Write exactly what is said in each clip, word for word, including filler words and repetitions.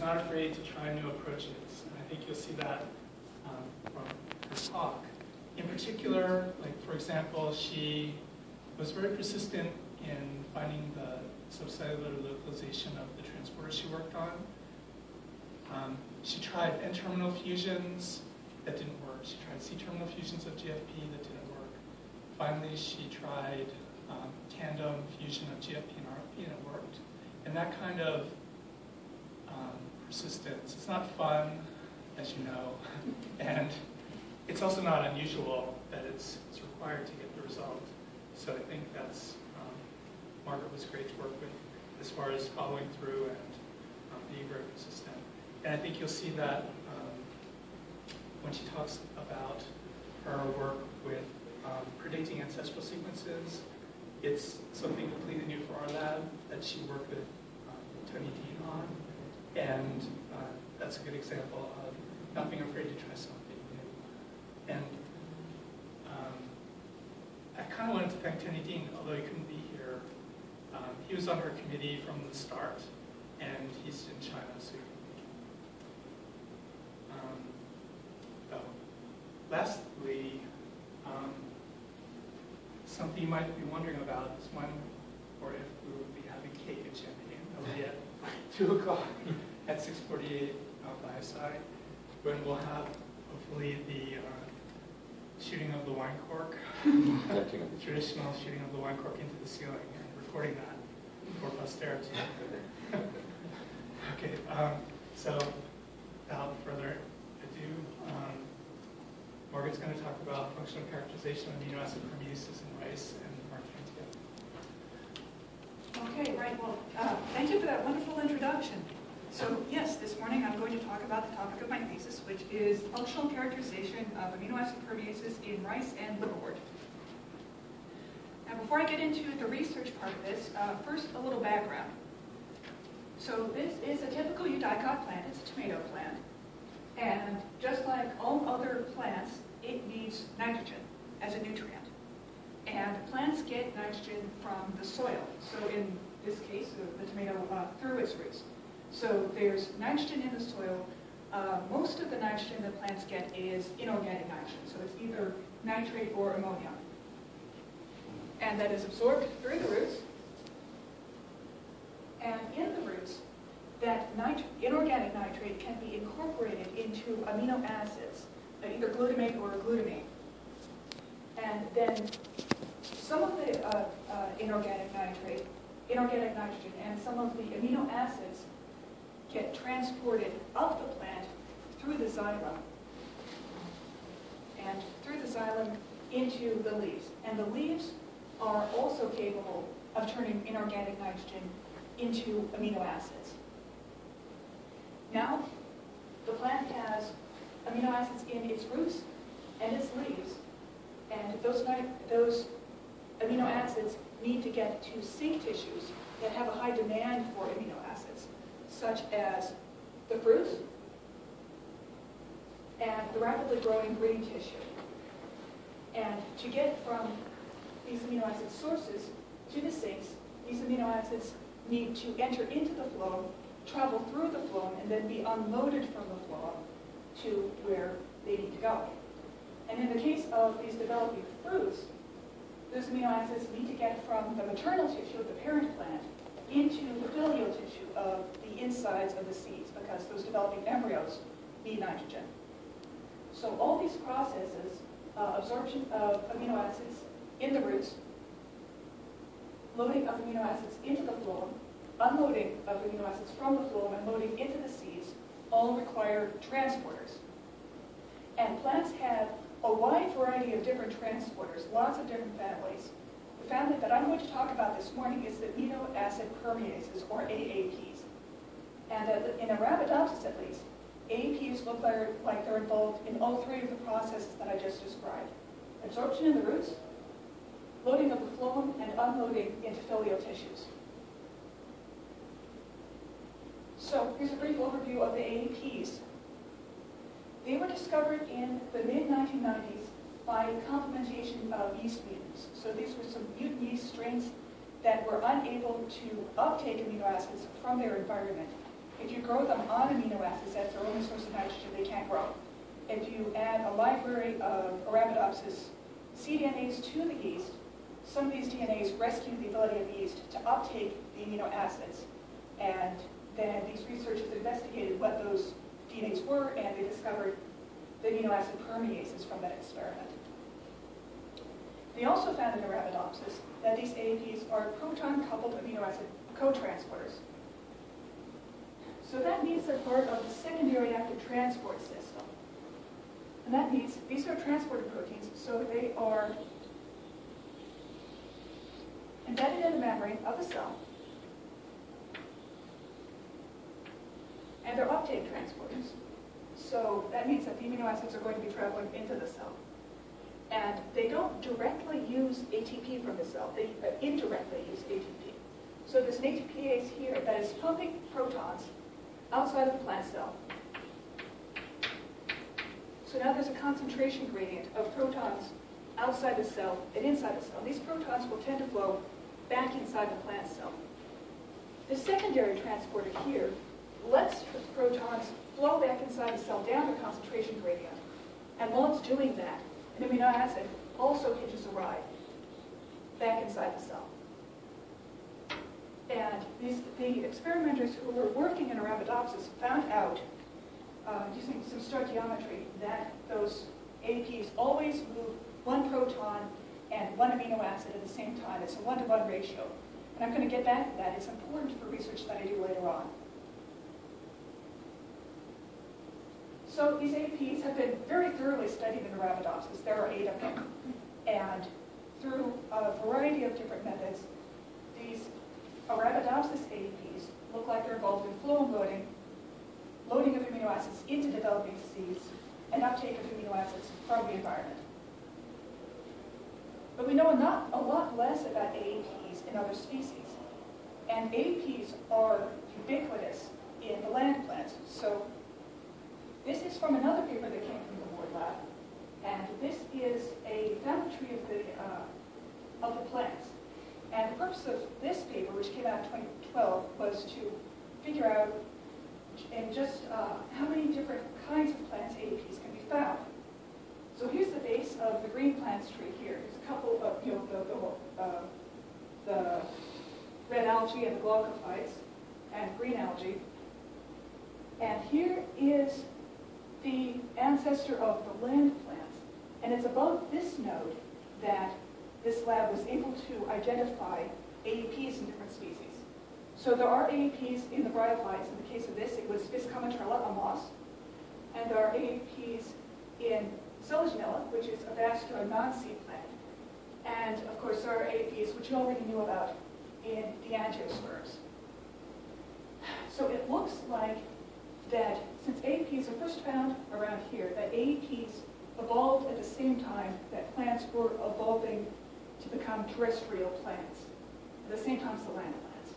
not afraid to try new approaches. And I think you'll see that um, from her talk. In particular, like for example, she was very persistent in finding the subcellular localization of the transporter she worked on. Um, she tried N-terminal fusions that didn't work. She tried C-terminal fusions of G F P that didn't work. Finally, she tried um, tandem fusion of G F P and R F P and it worked. And that kind of um, persistence, it's not fun, as you know, and it's also not unusual that it's, it's required to get the result. So I think that's, um, Margaret was great to work with as far as following through and um, being very persistent. And I think you'll see that um, when she talks about her work with um, predicting ancestral sequences. It's something completely new for our lab that she worked with um, Tony Dean on. And uh, that's a good example of not being afraid to try something new. And um, I kind of wanted to thank Tony Dean, although he couldn't be here. Um, he was on her committee from the start, and he's in China, so he couldn't make it. Um, oh. Lastly, um, something you might be wondering about is when or if we will be having cake and champagne. That will be at two o'clock at six forty-eight out by side, when we'll have hopefully the uh, shooting of the wine cork, the traditional shooting of the wine cork into the ceiling, and recording that for posterity. Okay, um, so without further ado, um, Margaret's going to talk about functional characterization of amino acid permeases in rice and Margaret together. Okay, right. Well, uh, thank you for that wonderful introduction. So yes, this morning I'm going to talk about the topic of my thesis, which is functional characterization of amino acid permeases in rice and liverwort. Now, before I get into the research part of this, uh, first a little background. So this is a typical eudicot plant. It's a tomato plant. And just like all other plants, it needs nitrogen as a nutrient. And plants get nitrogen from the soil. So in this case, the, the tomato uh, through its roots. So there's nitrogen in the soil. Uh, most of the nitrogen that plants get is inorganic nitrogen. So it's either nitrate or ammonia. And that is absorbed through the roots. And in the roots, that nit inorganic nitrate can be incorporated into amino acids, uh, either glutamate or glutamate. And then some of the uh, uh, inorganic nitrate, inorganic nitrogen, and some of the amino acids get transported up the plant through the xylem and through the xylem into the leaves. And the leaves are also capable of turning inorganic nitrogen into amino acids. Now, the plant has amino acids in its roots and its leaves, and those, those amino acids need to get to sink tissues that have a high demand for amino acids, such as the fruits and the rapidly growing green tissue. And to get from these amino acid sources to the sinks, these amino acids need to enter into the phloem, travel through the phloem, and then be unloaded from the phloem to where they need to go. And in the case of these developing fruits, those amino acids need to get from the maternal tissue of the parent plant into the filial tissue of the insides of the seeds, because those developing embryos need nitrogen. So all these processes, uh, absorption of amino acids in the roots, loading of amino acids into the phloem, unloading of amino acids from the phloem and loading into the seeds, all require transporters. And plants have a wide variety of different transporters, lots of different families. The family that I'm going to talk about this morning is the amino acid permeases, or A A Ps. And uh, in Arabidopsis, at least, A A Ps look like, like they're involved in all three of the processes that I just described. Absorption in the roots, loading of the phloem, and unloading into filial tissues. So here's a brief overview of the A A Ps. They were discovered in the mid nineteen nineties by complementation of yeast mutants. So these were some mutant yeast strains that were unable to uptake amino acids from their environment. If you grow them on amino acids, that's their only source of nitrogen, they can't grow. If you add a library of Arabidopsis cDNAs to the yeast, some of these D N As rescue the ability of the yeast to uptake the amino acids. And then these researchers investigated what those D N As were, and they discovered the amino acid permeases from that experiment. They also found in Arabidopsis that these A A Ps are proton-coupled amino acid co-transporters. So that means they're part of the secondary active transport system. And that means these are transported proteins, so they are embedded in the membrane of the cell. And they're uptake transporters. So that means that the amino acids are going to be traveling into the cell. And they don't directly use A T P from the cell, they uh, indirectly use A T P. So there's an A T P ase here that is pumping protons outside of the plant cell. So now there's a concentration gradient of protons outside the cell and inside the cell. These protons will tend to flow back inside the plant cell. The secondary transporter here lets the protons flow back inside the cell down the concentration gradient. And while it's doing that, an amino acid also hitches a ride back inside the cell. And these, the experimenters who were working in Arabidopsis found out, uh, using some stoichiometry, that those A Ps always move one proton and one amino acid at the same time. It's a one-to-one ratio. And I'm going to get back to that. It's important for research that I do later on. So these A Ps have been very thoroughly studied in Arabidopsis. There are eight of them. And through a variety of different methods, these Arabidopsis A Ps look like they're involved in flow and loading, loading of amino acids into developing seeds, and uptake of amino acids from the environment. But we know not a lot less about A A Ps in other species. And A A Ps are ubiquitous in the land plants. So this is from another paper that came from the Ward lab. And this is a family tree of the, uh, of the plants. And the purpose of this paper, which came out in twenty twelve, was to figure out in just uh, how many different kinds of plants A A Ps can be found. So here's the base of the green plants tree here. There's a couple of, you know, the, the, uh, the red algae and the glaucophytes and green algae. And here is the ancestor of the land plants. And it's above this node that this lab was able to identify A A Ps in different species. So there are A A Ps in the bryophytes. In the case of this, it was Viscomatrella, a moss. And there are A A Ps in Selaginella, which is a vascular non-seed plant. And of course, there are A A Ps, which you already knew about, in the angiosperms. So it looks like that since A A Ps are first found around here, that A A Ps evolved at the same time that plants were evolving to become terrestrial plants, at the same time as the land plants.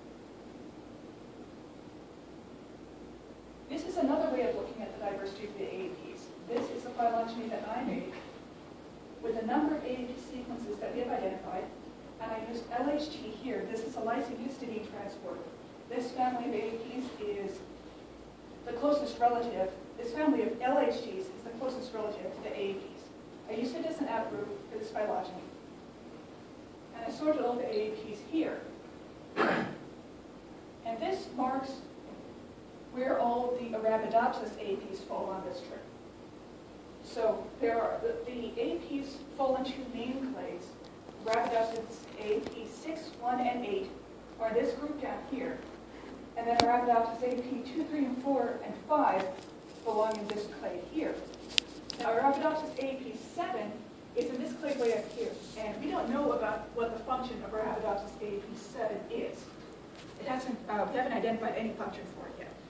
This is another way of looking at the diversity of the A A Ps. This is a phylogeny that I made with a number of A A P sequences that we have identified, and I used L H T here. This is a lysine histidine transporter. This family of A A Ps is the closest relative. This family of L H Ts is the closest relative to the A A Ps. I used it as an outgroup for this phylogeny. And I sorted all the A A Ps here. And this marks where all of the Arabidopsis A A Ps fall on this tree. So there are the, the A A Ps fall into main clades. Arabidopsis A A P six, one, and eight are this group down here. And then Arabidopsis A A P two, three, and four, and five belong in this clade here. Now Arabidopsis A A P seven is in this clade way up here. And we don't know about what the function of Arabidopsis A A P seven is. It hasn't, uh, we haven't identified any function for it yet.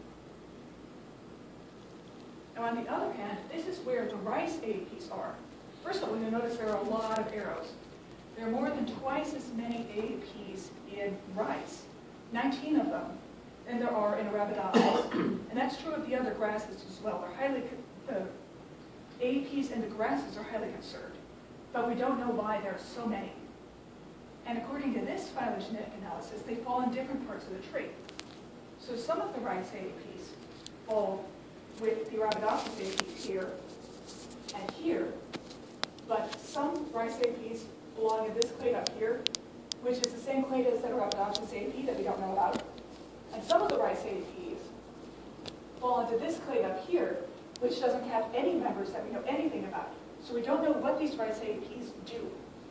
Now on the other hand, this is where the rice A A Ps are. First of all, you'll notice there are a lot of arrows. There are more than twice as many A A Ps in rice, nineteen of them, than there are in Arabidopsis. And that's true of the other grasses as well. They're highly, the A A Ps in the grasses are highly conserved, but we don't know why there are so many. And according to this phylogenetic analysis, they fall in different parts of the tree. So some of the rice A A Ps fall with the Arabidopsis A A Ps here and here, but some rice A A Ps belong in this clade up here, which is the same clade as the Arabidopsis A A P that we don't know about. And some of the rice A A Ps fall into this clade up here, which doesn't have any members that we know anything about. So we don't know what these rice A A Ps do.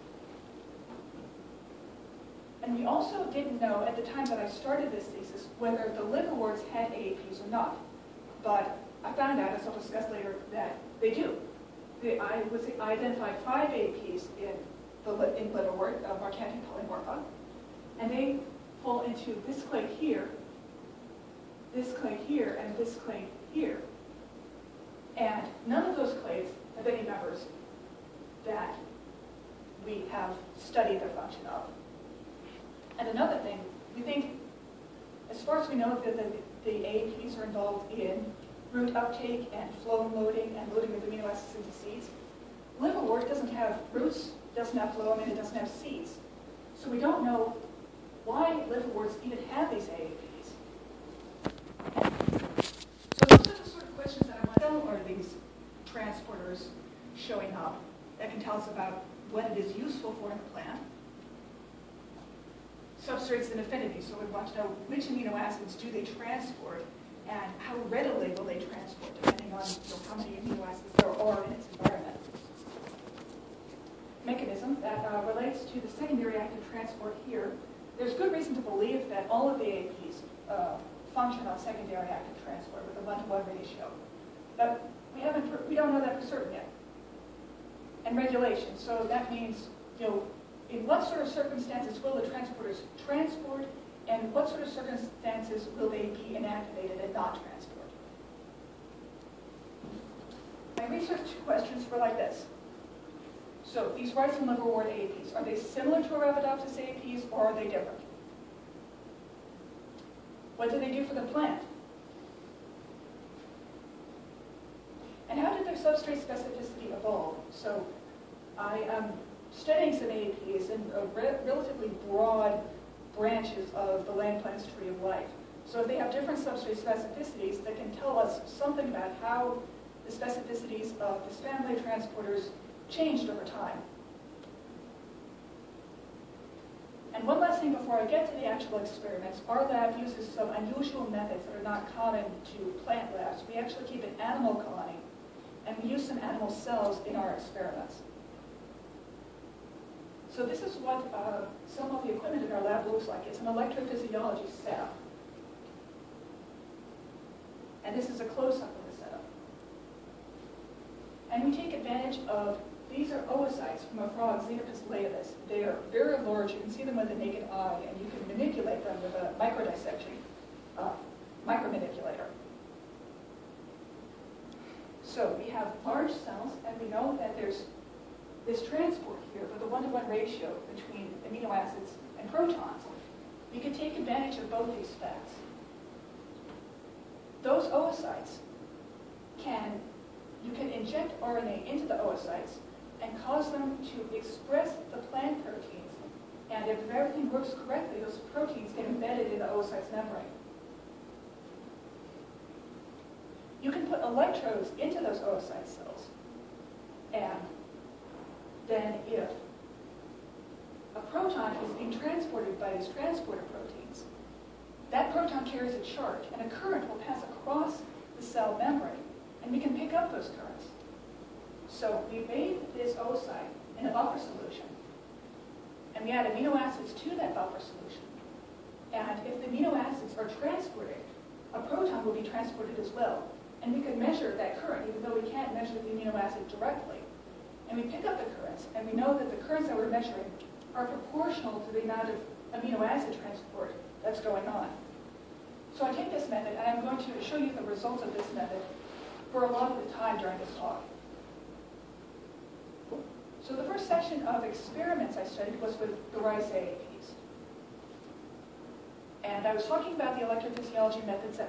And we also didn't know at the time that I started this thesis whether the liverworts had A A Ps or not. But I found out, as I'll discuss later, that they do. They, I, was, I identified five A A Ps in the in liverwort, uh, Marcantia polymorpha, and they fall into this clade here, this clade here, and this clade here. And none of those clades have any members that we have studied the function of. And another thing, we think, as far as we know, that the, the A A Ps are involved in root uptake and phloem loading and loading of amino acids into seeds. Liverwort doesn't have roots, doesn't have phloem, and it doesn't have seeds. So we don't know why liverworts even have these A A Ps. So those are the sort of questions that I want to know. Are these transporters showing up that can tell us about what it is useful for in the plant? Substrates and affinity, so we want to know which amino acids do they transport and how readily will they transport, depending on you know, how many amino acids there are in its environment. Mechanism that uh, relates to the secondary active transport here. There's good reason to believe that all of the A A Ps uh, function on secondary active transport with a one-to-one ratio. But we haven't, we don't know that for certain yet. And regulation, so that means, you know, in what sort of circumstances will the transporters transport, and what sort of circumstances will they be inactivated and not transport? My research questions were like this. So these rice and liverwort A A Ps, are they similar to Arabidopsis A A Ps, or are they different? What do they do for the plant? And how did their substrate specificity evolve? So I am studying some A A Ps in a re relatively broad branches of the land plant's tree of life. So if they have different substrate specificities that can tell us something about how the specificities of this family of transporters changed over time. And one last thing before I get to the actual experiments, our lab uses some unusual methods that are not common to plant labs. We actually keep an animal colony, and we use some animal cells in our experiments. So this is what uh, some of the equipment in our lab looks like. It's an electrophysiology setup. And this is a close-up of the setup. And we take advantage of, these are oocytes from a frog, Xenopus laevis. They are very large. You can see them with the naked eye, and you can manipulate them with a microdissection uh, micromanipulator. So we have large cells, and we know that there's this transport here with a one-to-one ratio between amino acids and protons. We can take advantage of both these facts. Those oocytes can, you can inject R N A into the oocytes and cause them to express the plant proteins. And if everything works correctly, those proteins get embedded in the oocyte's membrane. You can put electrodes into those oocyte cells, and then if a proton is being transported by these transporter proteins, that proton carries a charge, and a current will pass across the cell membrane, and we can pick up those currents. So we bathe this oocyte in a buffer solution, and we add amino acids to that buffer solution. And if the amino acids are transported, a proton will be transported as well. And we can measure that current, even though we can't measure the amino acid directly. And we pick up the currents, and we know that the currents that we're measuring are proportional to the amount of amino acid transport that's going on. So I take this method, and I'm going to show you the results of this method for a lot of the time during this talk. So the first section of experiments I studied was with the rice A A Ps. And I was talking about the electrophysiology methods that